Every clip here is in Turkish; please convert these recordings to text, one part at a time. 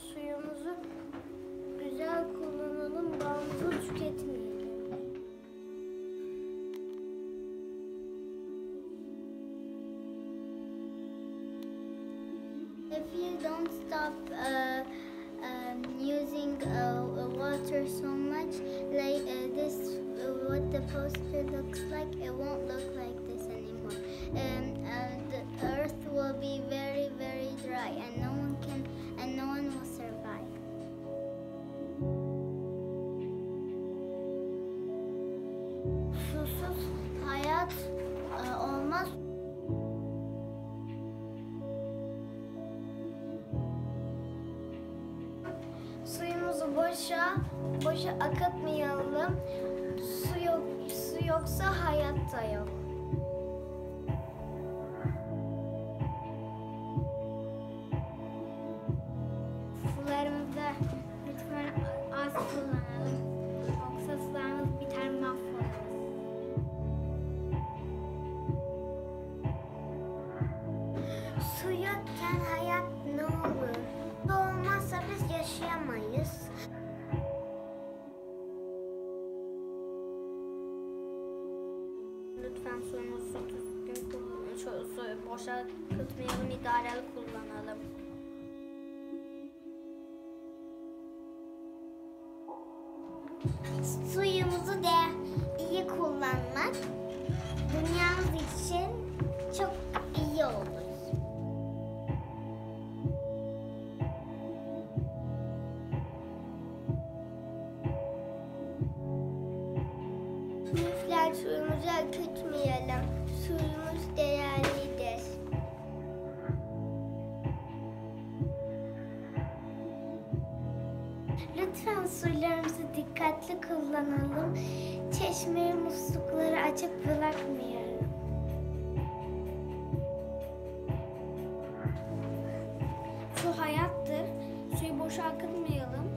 Suyumuzu güzel kullanalım, gazı tüketmeyelim. If you don't stop using water so much, like this, what the poster looks like, it won't look like this anymore. The earth will be very, very dry, and no one will survive. Susuz hayat olmaz. Suyumuzu boşa akıtmayalım. Su yoksa hayat da yok. Sularımızı lütfen az kullanalım. Yoksa sularımız biter, mahvoluruz. Su yokken hayat ne olur? Su olmazsa biz yaşayamayız. Lütfen suyumuzu düzgün kullanalım. Suyu boşa akıtmayalım, idareli kullanalım. Suyumuzu iyi kullanmak dünyamız için çok iyi olur. Lütfen suyumuzu akıtmayalım. Suyumuz değerlidir. Lütfen sularımızı dikkatli kullanalım. Çeşme, muslukları açık bırakmayalım. Su hayattır. Suyu boşa akıtmayalım.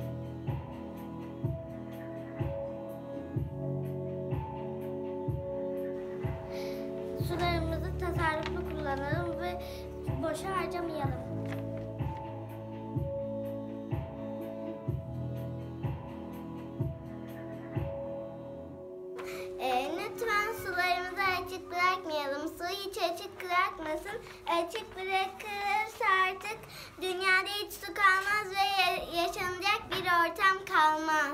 Sularımızı tasarruflu kullanalım ve boşa harcamayalım. Lütfen sularımızı açık bırakmayalım. Su hiç açık bırakmasın. Açık bırakılırsa artık dünyada hiç su kalmaz ve yaşanacak bir ortam kalmaz.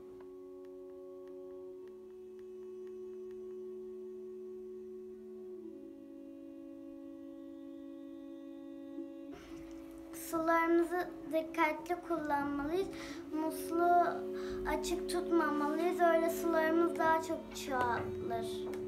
Sularımızı dikkatli kullanmalıyız. Musluğu açık tutmamalıyız. Öyle sularımız daha çok çoğalır.